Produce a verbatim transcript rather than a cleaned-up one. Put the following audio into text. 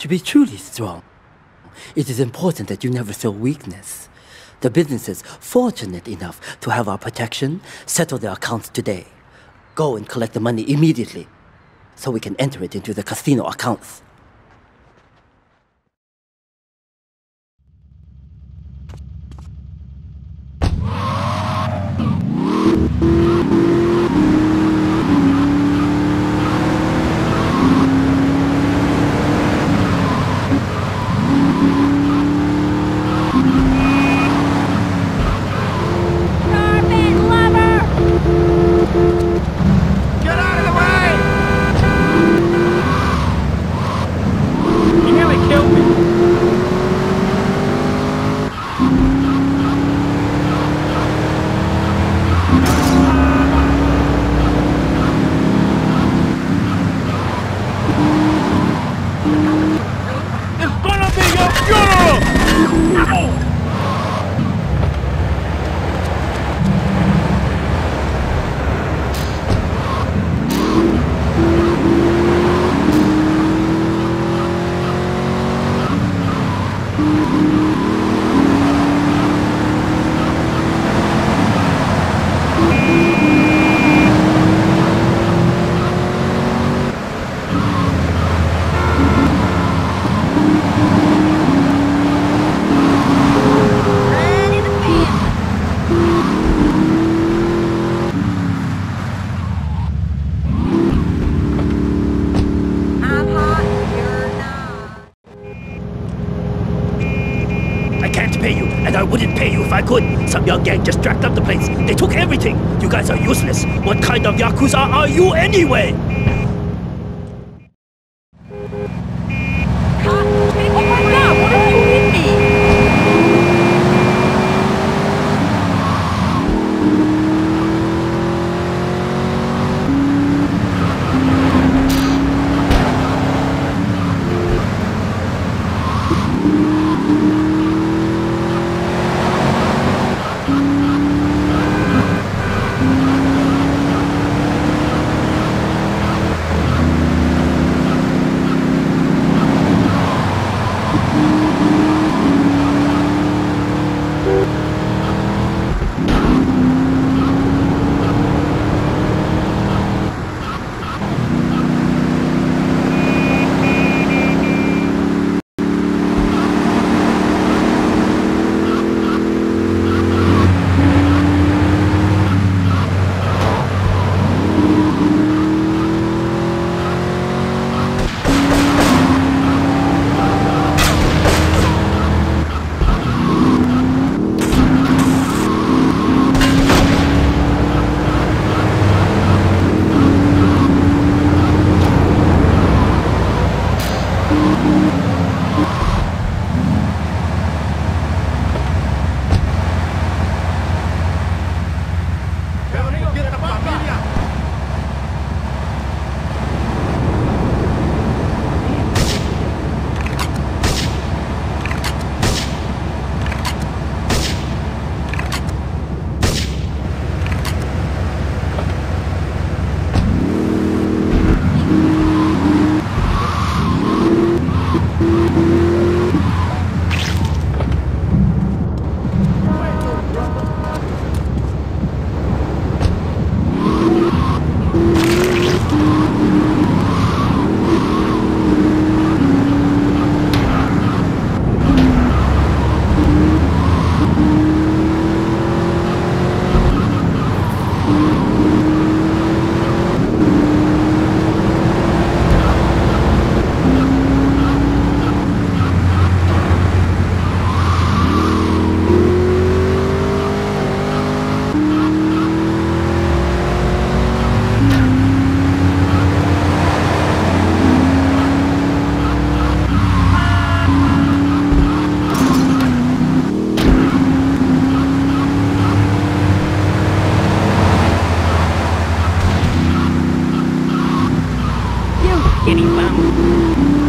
To be truly strong, it is important that you never show weakness. The businesses fortunate enough to have our protection settle their accounts today. Go and collect the money immediately, so we can enter it into the casino accounts. Some young gang just dragged up the place. They took everything. You guys are useless. What kind of Yakuza are you anyway? Any bomb.